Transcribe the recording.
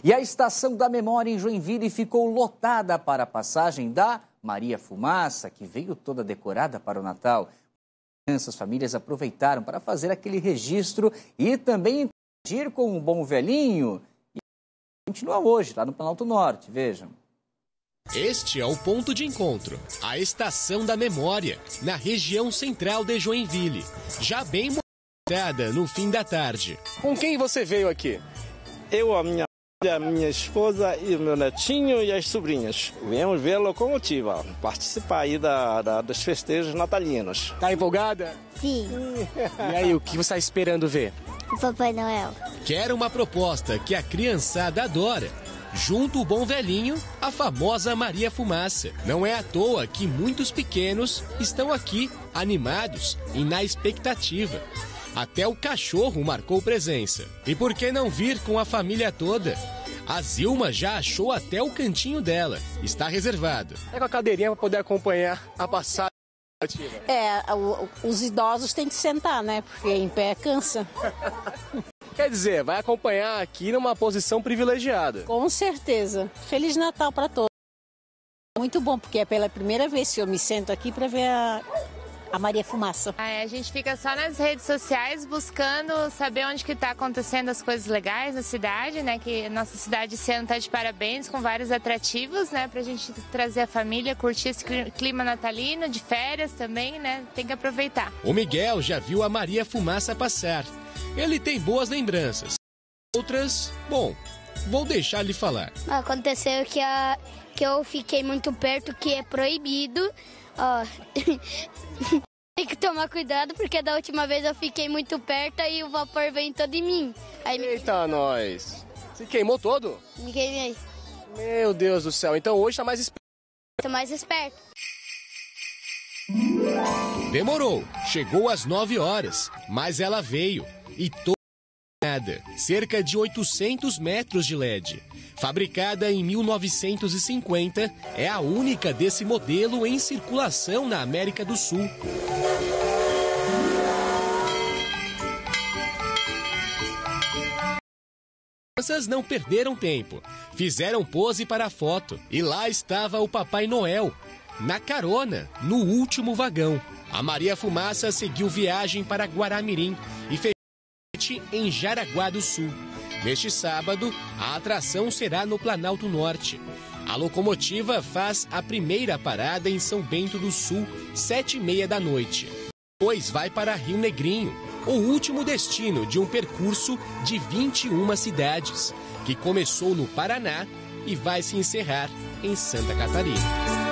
E a Estação da Memória em Joinville ficou lotada para a passagem da Maria Fumaça, que veio toda decorada para o Natal. As famílias aproveitaram para fazer aquele registro e também interagir com o bom velhinho. E continua hoje, lá no Planalto Norte, vejam. Este é o ponto de encontro, a Estação da Memória, na região central de Joinville, já bem movimentada no fim da tarde. Com quem você veio aqui? Eu, a minha esposa e o meu netinho e as sobrinhas. Viemos ver a locomotiva, participar aí dos festejos natalinos. Tá empolgada? Sim. E aí, o que você está esperando ver? O Papai Noel. Quer uma proposta que a criançada adora. Junto o bom velhinho, a famosa Maria Fumaça. Não é à toa que muitos pequenos estão aqui, animados e na expectativa. Até o cachorro marcou presença. E por que não vir com a família toda? A Zilma já achou até o cantinho dela. Está reservado. É com a cadeirinha para poder acompanhar a passagem. Os idosos têm que sentar, né? Porque em pé cansa. Quer dizer, vai acompanhar aqui numa posição privilegiada. Com certeza. Feliz Natal para todos. Muito bom, porque é pela primeira vez que eu me sento aqui para ver a Maria Fumaça. A gente fica só nas redes sociais buscando saber onde que está acontecendo as coisas legais na cidade, né? Que nossa cidade esse ano está de parabéns, com vários atrativos, né? Pra gente trazer a família, curtir esse clima natalino, de férias também, né? Tem que aproveitar. O Miguel já viu a Maria Fumaça passar. Ele tem boas lembranças. Outras, bom, vou deixar lhe falar. Aconteceu que eu fiquei muito perto, que é proibido. Tem que tomar cuidado, porque da última vez eu fiquei muito perto e o vapor veio todo em mim. Eita, nós! Se queimou todo? Me queimei. Meu Deus do céu, então hoje tá mais esperto. Tô mais esperto. Demorou, chegou às 9 horas, mas ela veio. E toda cerca de 800 metros de LED. Fabricada em 1950, é a única desse modelo em circulação na América do Sul. As crianças não perderam tempo, fizeram pose para a foto e lá estava o Papai Noel, na carona, no último vagão. A Maria Fumaça seguiu viagem para Guaramirim e fez em Jaraguá do Sul. Neste sábado, a atração será no Planalto Norte. A locomotiva faz a primeira parada em São Bento do Sul, 7h30 da noite. Depois vai para Rio Negrinho, o último destino de um percurso de 21 cidades, que começou no Paraná e vai se encerrar em Santa Catarina.